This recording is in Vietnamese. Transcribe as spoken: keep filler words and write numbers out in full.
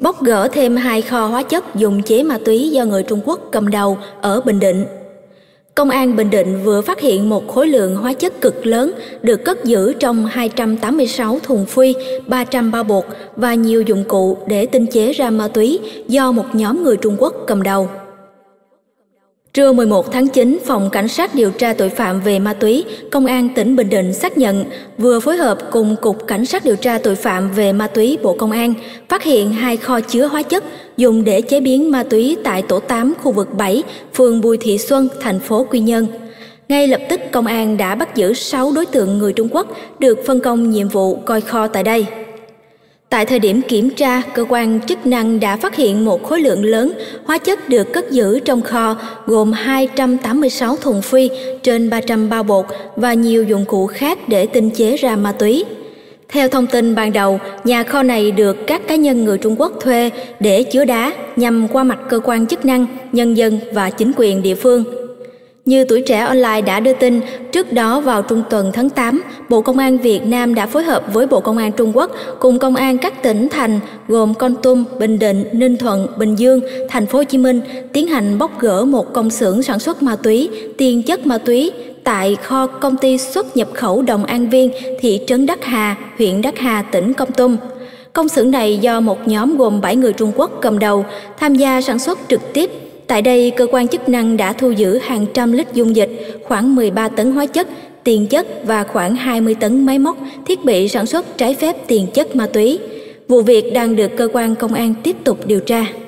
Bóc gỡ thêm hai kho hóa chất dùng chế ma túy do người Trung Quốc cầm đầu ở Bình Định. Công an Bình Định vừa phát hiện một khối lượng hóa chất cực lớn được cất giữ trong hai trăm tám mươi sáu thùng phuy, ba trăm bao bột và nhiều dụng cụ để tinh chế ra ma túy do một nhóm người Trung Quốc cầm đầu. Trưa mười một tháng chín, Phòng Cảnh sát điều tra tội phạm về ma túy, Công an tỉnh Bình Định xác nhận vừa phối hợp cùng Cục Cảnh sát điều tra tội phạm về ma túy Bộ Công an phát hiện hai kho chứa hóa chất dùng để chế biến ma túy tại tổ tám khu vực bảy, phường Bùi Thị Xuân, thành phố Quy Nhơn. Ngay lập tức, Công an đã bắt giữ sáu đối tượng người Trung Quốc được phân công nhiệm vụ coi kho tại đây. Tại thời điểm kiểm tra, cơ quan chức năng đã phát hiện một khối lượng lớn hóa chất được cất giữ trong kho gồm hai trăm tám mươi sáu thùng phuy, trên ba trăm bao bột và nhiều dụng cụ khác để tinh chế ra ma túy. Theo thông tin ban đầu, nhà kho này được các cá nhân người Trung Quốc thuê để chứa đá nhằm qua mặt cơ quan chức năng, nhân dân và chính quyền địa phương. Như Tuổi Trẻ Online đã đưa tin, trước đó vào trung tuần tháng tám, Bộ Công an Việt Nam đã phối hợp với Bộ Công an Trung Quốc cùng Công an các tỉnh thành gồm Kon Tum, Bình Định, Ninh Thuận, Bình Dương, Thành phố Hồ Chí Minh tiến hành bóc gỡ một công xưởng sản xuất ma túy, tiền chất ma túy tại kho công ty xuất nhập khẩu Đồng An Viên, thị trấn Đắc Hà, huyện Đắc Hà, tỉnh Kon Tum. Công xưởng này do một nhóm gồm bảy người Trung Quốc cầm đầu tham gia sản xuất trực tiếp. Tại đây, cơ quan chức năng đã thu giữ hàng trăm lít dung dịch, khoảng mười ba tấn hóa chất, tiền chất và khoảng hai mươi tấn máy móc, thiết bị sản xuất trái phép tiền chất ma túy. Vụ việc đang được cơ quan công an tiếp tục điều tra.